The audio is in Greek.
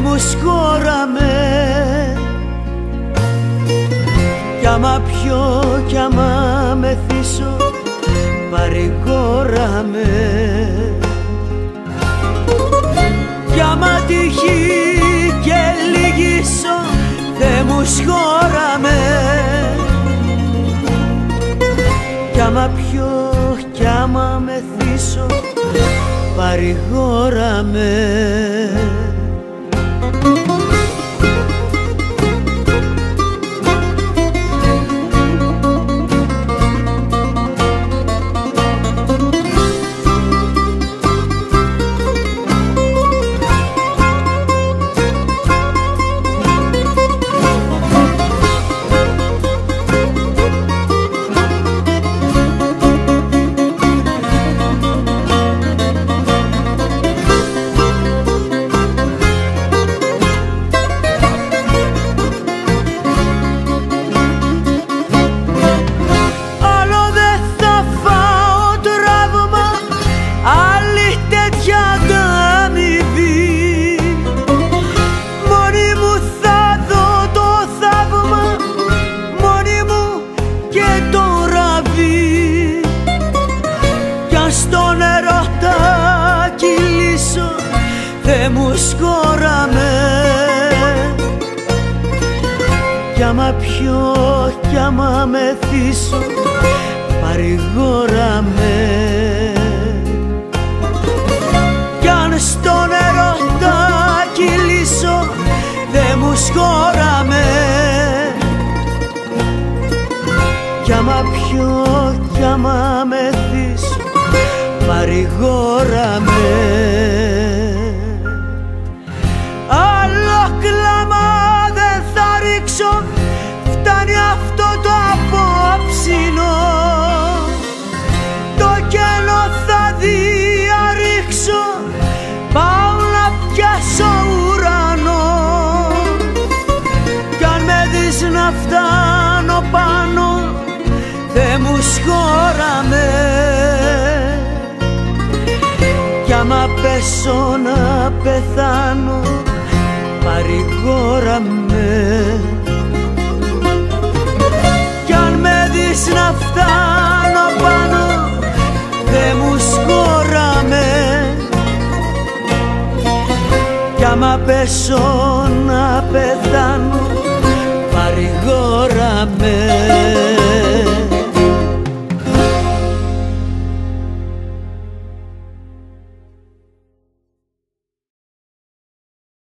μου σκόραμε. Κι άμα πιω κι άμα μεθύσω παρηγόραμε. Κι άμα τυχεί και λυγίσω Θεέ μου σχόραμε. Κι άμα πιω κι άμα μεθύσω παρηγόραμε. Στον ερώτα κυλήσω Θεέ μου σκόραμε. Κι άμα πιω κι άμα μεθύσω παρηγόραμε. Κι αν στον ερώτα κυλήσω Θεέ μου σκόραμε. Κι άμα πιω κι άμα μεθύσω παρηγόραμε. Άλλο κλάμα δεν θα ρίξω, φτάνει αυτό το απόψινο. Το κενό θα διαρρήξω, πάω να πιάσω ουρανό. Κι αν με δεις να φτάνω πάνω, Θεέ μου σχόραμε. Κι άμα πέσω να πεθάνω παρηγόραμε. Κι αν με δεις να φτάνω πάνω, Θεέ μου σκόραμε. Κι άμα πέσω να πεθάνω παρηγόραμε.